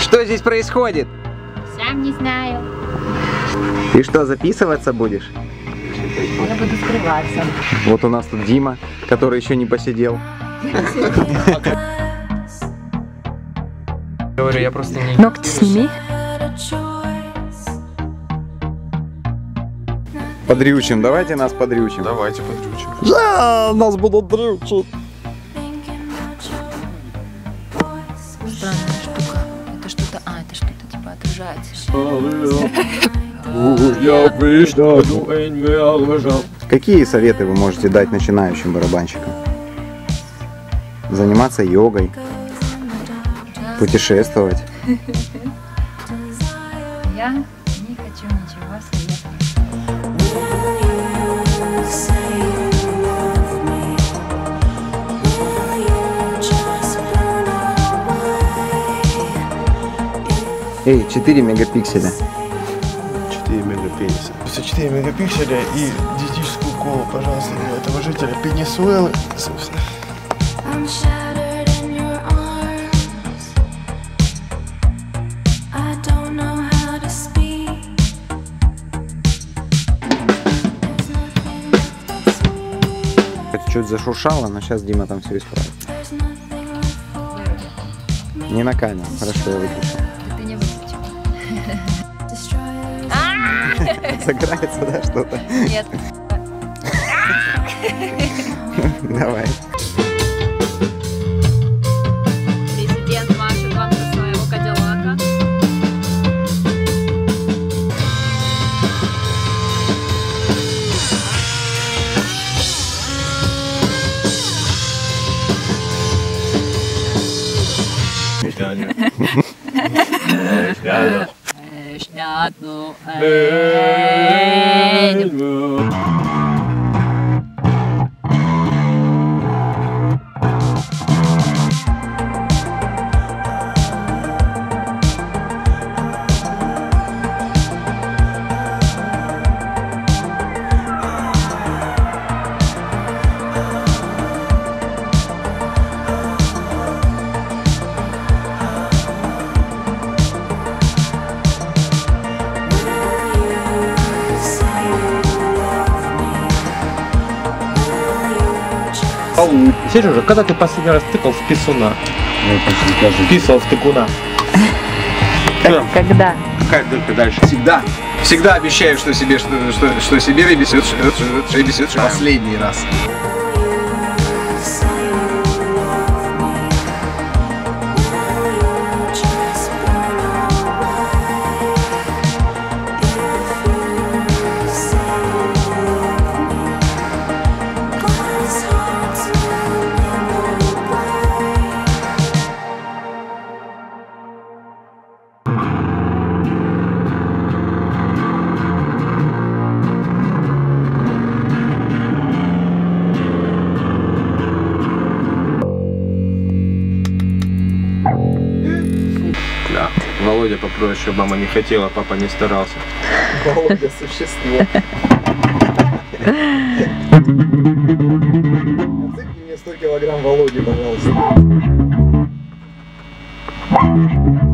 Что здесь происходит? Сам не знаю. Ты что, записываться будешь? Я буду скрываться. Вот у нас тут Дима, который еще не посидел. Говорю, я просто не... Ногти сними. Подрючим, давайте нас подрючим. Давайте подрючим. Да, нас будут дрючить. Странная штука. Это что-то... это что-то типа отражается. Какие советы вы можете дать начинающим барабанщикам? Заниматься йогой, путешествовать. Я не хочу ничего советовать. Эй, 4 мегапикселя. 4 мегапикселя. 54 мегапикселя и диетическую колу, пожалуйста, для этого жителя Пенесуэлы, собственно. Чуть зашуршало, но сейчас Дима там все исправит. Не на камеру, хорошо, я выключил. Ты не выключил. Загорается, да, что-то? Нет. Давай. Президент машет вам со своего кадиллака. Сережа, когда ты последний раз тыкал в писуна? Писал в тыкуна. Когда? Какая дырка дальше? Всегда. Всегда обещаю, что себе, что себе ребесет, последний раз. Да. Володя попроще, мама не хотела, папа не старался. Володя существо. Отсыпьте мне 100 килограмм Володи, пожалуйста.